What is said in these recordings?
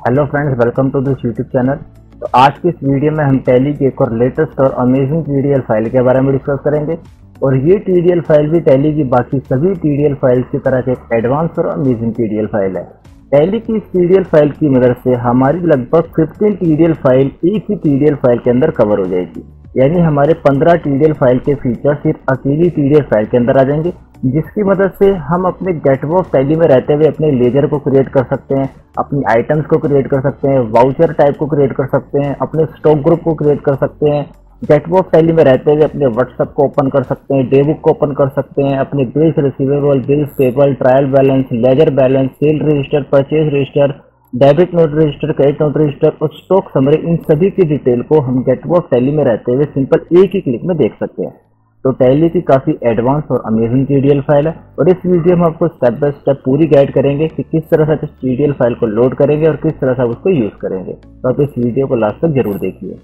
Hello friends, welcome to this YouTube channel. तो आज की इस वीडियो में हम टैली की एक और लेटेस्ट और अमेजिंग TDL फाइल के बारे में डिस्कस करेंगे। और ये TDL फाइल भी टैली की बाकी सभी TDL फाइल्स की तरह एक एडवांस और अमेजिंग TDL फाइल है। टैली की इस TDL फाइल की मदद से हमारी लगभग 15 TDL फाइल एक ही TDL फाइल के अंदर कवर हो जाएगी। यानी हमारे 15 TDL फाइल के फीचर सिर्फ अकेली TDL फाइल के अंदर आ जाएंगे, जिसकी मदद से हम अपने गेटवर्क टैली में रहते हुए अपने लेजर को क्रिएट कर सकते हैं, अपनी आइटम्स को क्रिएट कर सकते हैं, वाउचर टाइप को क्रिएट कर सकते हैं, अपने स्टॉक ग्रुप को क्रिएट कर सकते हैं, गेटवर्क टैली में रहते हुए अपने व्हाट्सएप को ओपन कर सकते हैं, डे बुक को ओपन कर सकते हैं, अपने bills receivable, bills payable, trial balance, ledger balance, sale register, purchase register, debit note register, credit note register और स्टॉक समरी, इन सभी की डिटेल को हम गेटवर्क टैली में रहते हुए सिंपल एक ही क्लिक में देख सकते हैं। तो टैली की काफ़ी एडवांस और अमेजिंग TDL फाइल है और इस वीडियो में आपको स्टेप बाय स्टेप पूरी गाइड करेंगे कि किस तरह से इस TDL फाइल को लोड करेंगे और किस तरह से उसको यूज़ करेंगे। तो आप इस वीडियो को लास्ट तक जरूर देखिए।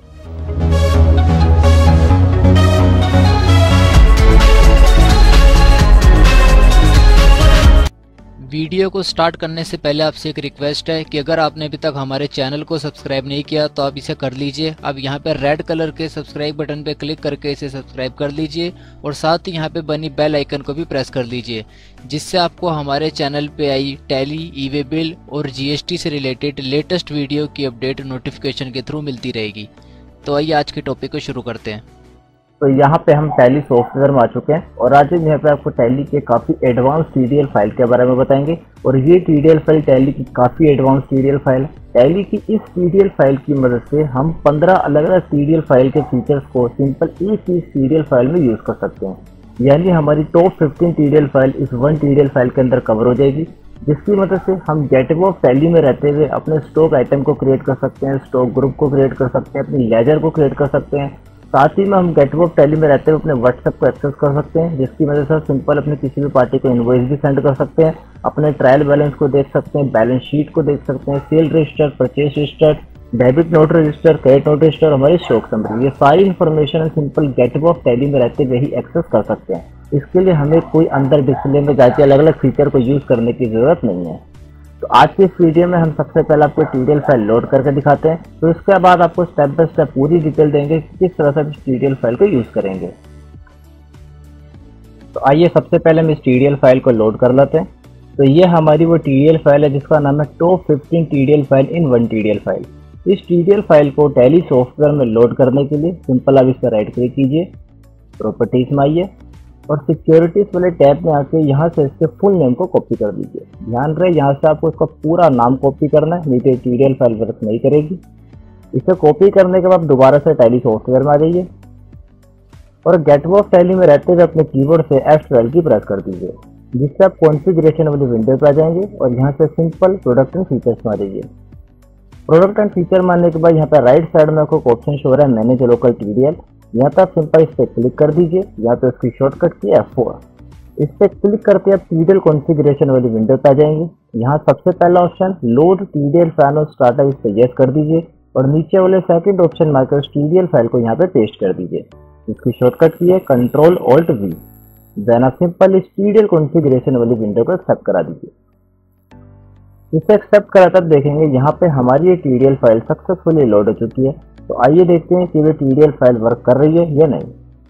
वीडियो को स्टार्ट करने से पहले आपसे एक रिक्वेस्ट है कि अगर आपने अभी तक हमारे चैनल को सब्सक्राइब नहीं किया तो आप इसे कर लीजिए। अब यहाँ पे रेड कलर के सब्सक्राइब बटन पे क्लिक करके इसे सब्सक्राइब कर लीजिए और साथ ही यहाँ पे बनी बेल आइकन को भी प्रेस कर लीजिए, जिससे आपको हमारे चैनल पे आई टैली, ई-वे बिल और GST से रिलेटेड लेटेस्ट वीडियो की अपडेट नोटिफिकेशन के थ्रू मिलती रहेगी। तो आइए आज के टॉपिक को शुरू करते हैं। तो यहाँ पे हम टैली सॉफ्टवेयर में आ चुके हैं और आज हम यहाँ पे आपको टैली के काफ़ी एडवांस TDL फाइल के बारे में बताएंगे। और ये TDL फाइल टैली की काफ़ी एडवांस TDL फाइल है। टैली की इस TDL फाइल की मदद से हम 15 अलग अलग TDL फाइल के फीचर्स को सिंपल एक ही TDL फाइल में यूज़ कर सकते हैं। यानी हमारी टॉप 15 TDL फाइल इस वन TDL फाइल के अंदर कवर हो जाएगी, जिसकी मदद से हम गेटवर्क टैली में रहते हुए अपने स्टॉक आइटम को क्रिएट कर सकते हैं, स्टॉक ग्रुप को क्रिएट कर सकते हैं, अपनी लेजर को क्रिएट कर सकते हैं। साथ ही में हम गेटवर्क टैली में रहते हुए अपने व्हाट्सएप को एक्सेस कर सकते हैं, जिसकी वजह से सिंपल अपने किसी भी पार्टी को इनवॉइस भी सेंड कर सकते हैं, अपने ट्रायल बैलेंस को देख सकते हैं, बैलेंस शीट को देख सकते हैं, sale register, purchase register, debit note register, credit note register, हमारी स्टॉक समरी, ये सारी इन्फॉर्मेशन सिंपल गेटवर्क टैली में रहते हुए ही एक्सेस कर सकते हैं। इसके लिए हमें कोई अंदर डिस्प्ले में जाके अलग अलग फीचर को यूज़ करने की ज़रूरत नहीं है। तो आज की इस वीडियो में हम सबसे पहले आपको TDL फाइल लोड करके दिखाते हैं, तो इसके बाद आपको स्टेप बाय स्टेप पूरी डिटेल देंगे कि किस तरह से इस TDL फाइल को यूज़ करेंगे। तो आइए सबसे पहले हम इस TDL फाइल को लोड कर लेते हैं। तो ये हमारी वो TDL फाइल है जिसका नाम है top 15 TDL file in one TDL file. इस TDL फाइल को टैली सॉफ्टवेयर में लोड करने के लिए सिंपल आप इस पर राइट क्लिक कीजिए, प्रॉपर्टीज में आइए और सिक्योरिटीज वाले टैब में आके यहाँ से इसके फुल नेम को कॉपी कर दीजिए। ध्यान रहे यहाँ से आपको इसका पूरा नाम कॉपी करना है, नहीं तो TDL फाइल वर्क नहीं करेगी। इसे कॉपी करने के बाद दोबारा से टैली सॉफ्टवेयर में आ जाइए और गेटवर्क टैली में रहते हुए अपने कीबोर्ड से F12 की प्रेस कर दीजिए, जिससे आप कॉन्फ़िगरेशन वाली विंडो पर आ जाएंगे और यहाँ से सिंपल प्रोडक्ट एंड फीचर्स में आ जाइए। प्रोडक्ट एंड फीचर में आने के बाद यहाँ पर राइट साइड में आपको ऑप्शन शो हो रहा है मैनेज लोकल TDL। यहाँ पर आप सिंपल इस पर क्लिक कर दीजिए। यहाँ पे उसकी शॉर्टकट की F4। इस पर क्लिक करके आप TDL कॉन्फ़िगरेशन वाली विंडो पे आ जाएंगे। यहाँ सबसे पहला ऑप्शन लोड TDL फाइल और स्टार्ट है, इस पर यस कर दीजिए और नीचे वाले सेकंड ऑप्शन में आकर TDL फाइल को यहाँ पे पेस्ट कर दीजिए। इसकी शॉर्टकट की है Ctrl+Alt+V। देन आप सिंपल इस TDL कॉन्फ़िगरेशन वाली विंडो को एक्सेप्ट करा दीजिए। इसे एक्सेप्ट करा तब देखेंगे यहाँ पे हमारी ये TDL फाइल सक्सेसफुली लोड हो चुकी है। तो आइए देखते हैं कि ये TDL फाइल वर्क कर रही है या नहीं।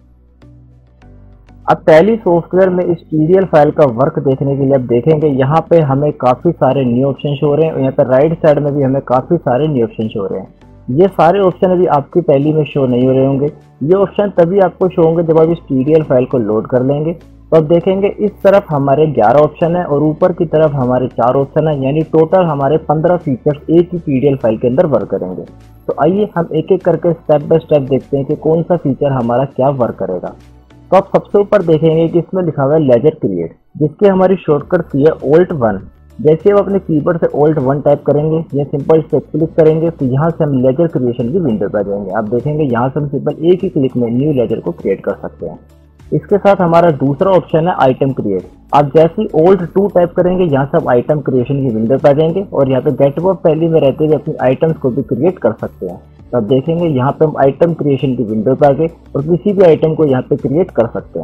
अब टैली सॉफ्टवेयर में इस TDL फाइल का वर्क देखने के लिए अब देखेंगे यहाँ पे हमें काफ़ी सारे न्यू ऑप्शन हो रहे हैं और यहाँ पे राइट साइड में भी हमें काफ़ी सारे न्यू ऑप्शन हो रहे हैं। ये सारे ऑप्शन अभी आपकी टैली में शो नहीं हो रहे होंगे। ये ऑप्शन तभी आपको शो होंगे जब आप इस TDL फाइल को लोड कर लेंगे। तो अब देखेंगे इस तरफ हमारे 11 ऑप्शन है और ऊपर की तरफ हमारे 4 ऑप्शन है, यानी टोटल हमारे 15 फीचर्स एक ही TDL फाइल के अंदर वर्क करेंगे। तो आइए हम एक एक करके स्टेप बाय स्टेप देखते हैं कि कौन सा फीचर हमारा क्या वर्क करेगा। तो आप सबसे ऊपर देखेंगे कि इसमें लिखा हुआ है लेजर क्रिएट, जिसकी हमारी शॉर्टकट की है Alt+1। जैसे आप अपने कीबोर्ड से Alt+1 टाइप करेंगे या सिंपल इस पर क्लिक करेंगे तो यहाँ से हम लेजर क्रिएशन की विंडो पर आ जाएंगे। आप देखेंगे यहाँ से हम सिंपल एक ही क्लिक में न्यू लेजर को क्रिएट कर सकते हैं। इसके साथ हमारा दूसरा ऑप्शन है आइटम क्रिएट। आप जैसे ही Alt+2 टाइप करेंगे यहाँ से आप आइटम क्रिएशन की विंडो पर आ जाएंगे और यहाँ पे गेटवर्क टैली में रहते हुए अपनी आइटम्स को भी क्रिएट कर सकते हैं। तो आप देखेंगे यहाँ पे हम आइटम क्रिएशन की विंडो पर आ गए और किसी भी आइटम को यहाँ पे क्रिएट कर सकते हैं।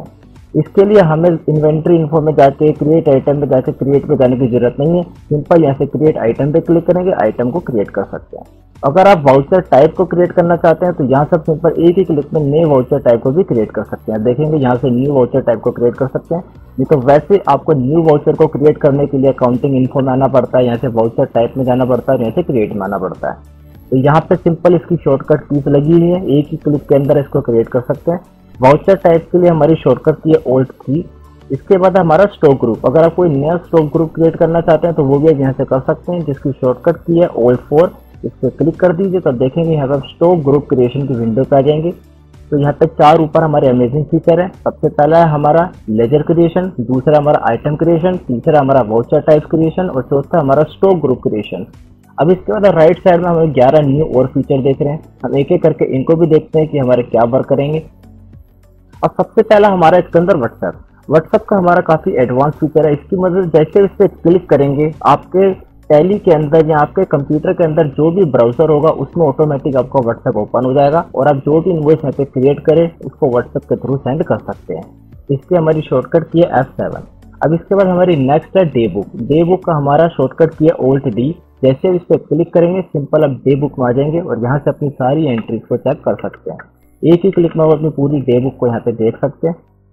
इसके लिए हमें इन्वेंट्री इन्फो में जाके क्रिएट आइटम में जाके क्रिएट पे जाने की जरूरत नहीं है। सिंपल यहाँ से क्रिएट आइटम पे क्लिक करेंगे, आइटम को क्रिएट कर सकते हैं। अगर आप वाउचर टाइप को क्रिएट करना चाहते हैं तो यहाँ से सिंपल एक ही क्लिक में नए वाउचर टाइप को भी क्रिएट कर सकते हैं। देखेंगे यहाँ से न्यू वाउचर टाइप को क्रिएट कर सकते हैं। नहीं तो वैसे आपको न्यू वाउचर को क्रिएट करने के लिए अकाउंटिंग इन्फो में आना पड़ता है, यहाँ से वाउचर टाइप में जाना पड़ता है, यहाँ से क्रिएट में आना पड़ता है। तो यहाँ पे सिंपल इसकी शॉर्टकट कीज लगी हुई है, एक ही क्लिक के अंदर इसको क्रिएट कर सकते हैं। वाउचर टाइप के लिए हमारी शॉर्टकट की है Alt+3। इसके बाद हमारा स्टॉक ग्रुप, अगर आप कोई नया स्टॉक ग्रुप क्रिएट करना चाहते हैं तो वो भी आप यहाँ से कर सकते हैं, जिसकी शॉर्टकट की है Alt+4। इस पर क्लिक कर दीजिए तो देखेंगे यहाँ पर स्टॉक ग्रुप क्रिएशन की विंडो पे आ जाएंगे। तो यहाँ पे 4 ऊपर हमारे अमेजिंग फीचर है। सबसे पहला है हमारा लेजर क्रिएशन, दूसरा हमारा आइटम क्रिएशन, तीसरा हमारा वाउचर टाइप क्रिएशन और चौथा हमारा स्टॉक ग्रुप क्रिएशन। अब इसके बाद राइट साइड में हमें 11 न्यू और फीचर देख रहे हैं। हम एक एक करके इनको भी देखते हैं कि हमारे क्या वर्क करेंगे। अब सबसे पहला हमारा इसके अंदर व्हाट्सएप का हमारा काफी एडवांस फीचर है। इसकी मदद जैसे इस पर क्लिक करेंगे आपके टैली के अंदर या आपके कंप्यूटर के अंदर जो भी ब्राउजर होगा उसमें ऑटोमेटिक आपका व्हाट्सएप ओपन हो जाएगा और आप जो भी इनवॉइस यहाँ पे क्रिएट करें उसको व्हाट्सएप के थ्रू सेंड कर सकते हैं। इसकी हमारी शॉर्टकट की है F7। अब इसके बाद हमारी नेक्स्ट है डे बुक का हमारा शॉर्टकट की है Alt+D। जैसे इस पर क्लिक करेंगे सिंपल आप डे बुक में आ जाएंगे और यहाँ से अपनी सारी एंट्रीज को चेक कर सकते हैं। एक ही क्लिक में आप अपनी पूरी डे बुक को यहाँ पे देख सकते हैं।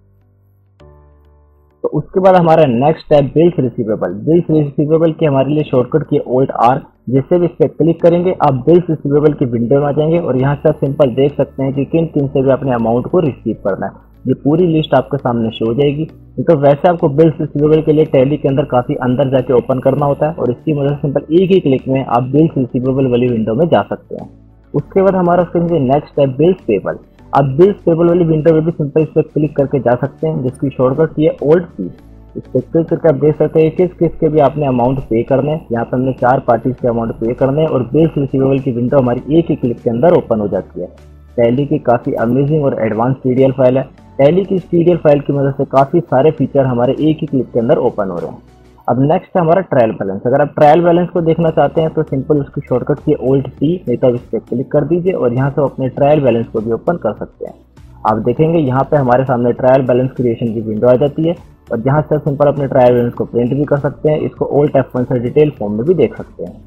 तो उसके बाद हमारा नेक्स्ट है बिल्स रिसीवेबल की हमारे लिए शॉर्टकट की Alt+R। जिससे भी इस पर क्लिक करेंगे आप बिल्स रिसीवेबल की विंडो में आ जाएंगे और यहाँ से आप सिंपल देख सकते हैं कि किन किन से भी अपने अमाउंट को रिसीव करना है। ये पूरी लिस्ट आपके सामने शो हो जाएगी। तो वैसे आपको बिल्स रिसीवेबल के लिए टैली के अंदर काफी अंदर जाके ओपन करना होता है और इसकी मदद से सिंपल एक ही क्लिक में आप बिल्स रिसीवेबल वाली विंडो में जा सकते हैं। उसके बाद हमारा नेक्स्ट है बिल्स पेबल। आप बिल्स पेबल वाली विंडो में भी सिंपल इस पर क्लिक करके जा सकते हैं, जिसकी शॉर्टकट ये Alt+P। इस पर क्लिक करके आप देख सकते हैं किस किस के भी आपने अमाउंट पे करने हैं। यहाँ पर हमने 4 पार्टीज के अमाउंट पे करने हैं और बिल्स रिसीवेबल की विंडो हमारी एक ही क्लिक के अंदर ओपन हो जाती है। टैली की काफी अमेजिंग और एडवांस TDL फाइल है। टैली की इस TDL फाइल की मदद से काफी सारे फीचर हमारे एक ही क्लिक के अंदर ओपन हो रहे हैं। अब नेक्स्ट है हमारा ट्रायल बैलेंस। अगर आप ट्रायल बैलेंस को देखना चाहते हैं तो सिंपल उसकी शॉर्टकट की Alt+T, नहीं तो आप इस पर क्लिक कर दीजिए और यहाँ से अपने ट्रायल बैलेंस को भी ओपन कर सकते हैं। आप देखेंगे यहाँ पे हमारे सामने ट्रायल बैलेंस क्रिएशन की विंडो आ जाती है और जहाँ से सिंपल अपने ट्रायल बैलेंस को प्रिंट भी कर सकते हैं। इसको Alt+F1 से डिटेल फॉर्म में भी देख सकते हैं।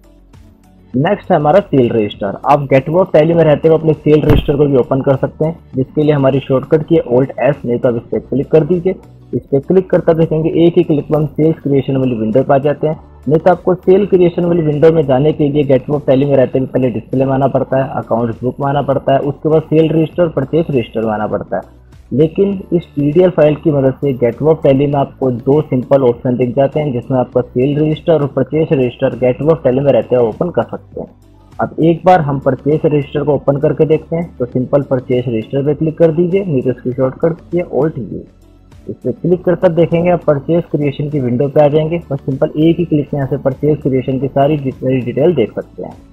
नेक्स्ट है हमारा सेल रजिस्टर। आप गेटवे टैली में रहते हुए अपने सेल रजिस्टर को भी ओपन कर सकते हैं, जिसके लिए हमारी शॉर्टकट की Alt+S, नहीं तो आप इस पर क्लिक कर दीजिए। इस पर क्लिक करता देखेंगे एक ही क्लिक में हम सेल्स क्रिएशन वाली विंडो पर आ जाते हैं। नहीं तो आपको सेल क्रिएशन वाली विंडो में जाने के लिए गेटवे टैली में रहते हुए पहले डिस्प्ले में आना पड़ता है, अकाउंट बुक में आना पड़ता है, उसके बाद सेल रजिस्टर परचेस रजिस्टर में आना पड़ता है। लेकिन इस TDL फाइल की मदद से गेटवे टैली में आपको 2 सिंपल ऑप्शन दिख जाते हैं, जिसमें आपका सेल रजिस्टर और परचेस रजिस्टर गेटवे टैली में रहते हुए ओपन कर सकते हैं। अब एक बार हम परचेस रजिस्टर को ओपन करके देखते हैं। तो सिंपल परचेस रजिस्टर पे क्लिक कर दीजिए, नहीं तो इसकी शॉर्टकट की Alt+U। इस पर क्लिक करता देखेंगे आप परचेस क्रिएशन की विंडो पे आ जाएंगे और सिंपल एक ही क्लिक में यहाँ से परचेस क्रिएशन की सारी डिटेल देख सकते हैं।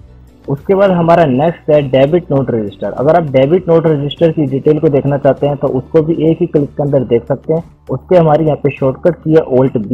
उसके बाद हमारा नेक्स्ट है डेबिट नोट रजिस्टर। अगर आप डेबिट नोट रजिस्टर की डिटेल को देखना चाहते हैं तो उसको भी एक ही क्लिक के अंदर देख सकते हैं। उसके हमारी यहाँ पे शॉर्टकट की है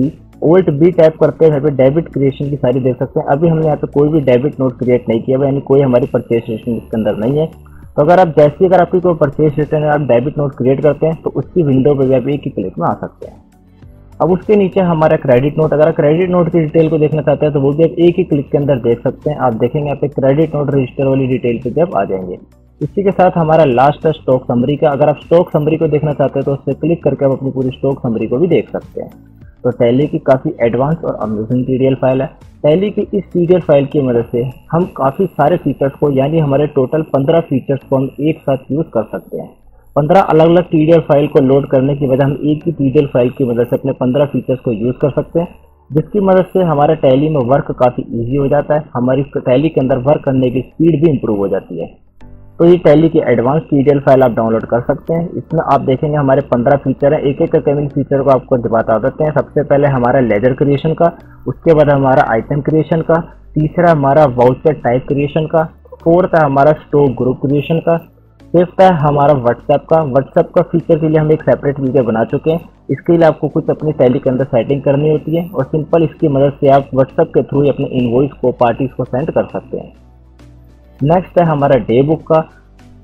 Alt+B टाइप करते हैं, यहाँ पे डेबिट क्रिएशन की सारी देख सकते हैं। अभी हमने यहाँ पे कोई भी डेबिट नोट क्रिएट नहीं किया हुआ, यानी कोई हमारी परचेस रजिस्टर इसके अंदर नहीं है। तो अगर आपकी कोई परचेस रिटर्न है, आप डेबिट नोट क्रिएट करते हैं तो उसकी विंडो पे भी आप एक ही क्लिक में आ सकते हैं। अब उसके नीचे हमारा क्रेडिट नोट। अगर आप क्रेडिट नोट की डिटेल को देखना चाहते हैं तो वो भी आप एक ही क्लिक के अंदर देख सकते हैं। आप देखेंगे यहाँ पे क्रेडिट नोट रजिस्टर वाली डिटेल पे भी आप आ जाएंगे। इसी के साथ हमारा लास्ट है स्टॉक समरी का। अगर आप स्टॉक समरी को देखना चाहते हैं तो उस पर क्लिक करके आप अपनी पूरी स्टॉक समरी को भी देख सकते हैं। तो टैली की काफ़ी एडवांस और अमेजिंग TDL फाइल है। टैली की इस TDL फाइल की मदद से हम काफ़ी सारे फीचर्स को, यानी हमारे टोटल 15 फीचर्स को हम एक साथ यूज़ कर सकते हैं। 15 अलग अलग TDL फाइल को लोड करने की बजाय हम एक ही TDL फाइल की मदद से अपने 15 फीचर्स को यूज़ कर सकते हैं, जिसकी मदद से हमारे टैली में वर्क काफ़ी ईजी हो जाता है। हमारी टैली के अंदर वर्क करने की स्पीड भी इंप्रूव हो जाती है। तो ये टैली की एडवांस TDL फाइल आप डाउनलोड कर सकते हैं। इसमें आप देखेंगे हमारे 15 फीचर हैं। एक एक करके इन फीचर को आपको बता देते हैं। सबसे पहले हमारा लेजर क्रिएशन का, उसके बाद हमारा आइटम क्रिएशन का, तीसरा हमारा वाउचर टाइप क्रिएशन का, फोर्थ है हमारा स्टॉक ग्रुप क्रिएशन का, फिफ्थ है हमारा व्हाट्सएप का फीचर के लिए हम एक सेपरेट वीडियो बना चुके हैं। इसके लिए आपको कुछ अपनी टैली के अंदर सेटिंग करनी होती है और सिंपल इसकी मदद से आप व्हाट्सएप के थ्रू अपने इनवॉइस को पार्टीज को सेंड कर सकते हैं। नेक्स्ट है हमारा डे बुक का।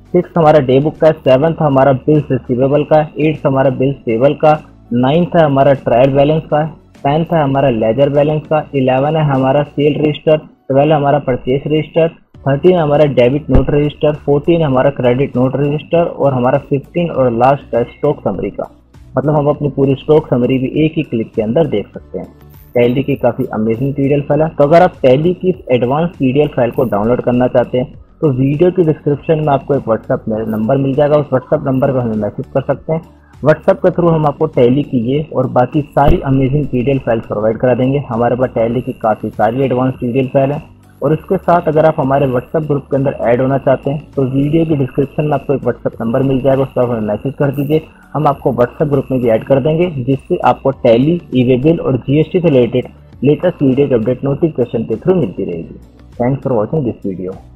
6 हमारा डे बुक का है, 7 हमारा बिल्स रिसीवेबल का है, 8 हमारा बिल्स पेबल का, 9 है हमारा ट्रायल बैलेंस का, 10 है हमारा लेजर बैलेंस का, 11 है हमारा सेल रजिस्टर, 12 हमारा परचेस रजिस्टर, 13 हमारा डेबिट नोट रजिस्टर, 14 हमारा क्रेडिट नोट रजिस्टर और हमारा 15 और लास्ट है स्टॉक समरी का। मतलब हम अपनी पूरी स्टॉक समरी भी एक ही क्लिक के अंदर देख सकते हैं। टैली की काफ़ी अमेजिंग TDL फाइल है। तो अगर आप टैली की इस एडवांस TDL फाइल को डाउनलोड करना चाहते हैं तो वीडियो की डिस्क्रिप्शन में आपको एक व्हाट्सअप नंबर मिल जाएगा, उस व्हाट्सअप नंबर पर हमें मैसेज कर सकते हैं। व्हाट्सअप के थ्रू हम आपको टैली की ये और बाकी सारी अमेजिंग TDL फाइल प्रोवाइड करा देंगे। हमारे पास टैली की काफ़ी सारी एडवांस TDL फाइल है और इसके साथ अगर आप हमारे व्हाट्सएप ग्रुप के अंदर ऐड होना चाहते हैं तो वीडियो की डिस्क्रिप्शन में आपको एक व्हाट्सएप नंबर मिल जाएगा, उस पर हमें मैसेज कर दीजिए, हम आपको व्हाट्सएप ग्रुप में भी ऐड कर देंगे, जिससे आपको टैली, ई-वे बिल और GST से रिलेटेड लेटेस्ट वीडियो की अपडेट नोटिफिकेशन के थ्रू मिलती रहेगी। Thanks for watching this video.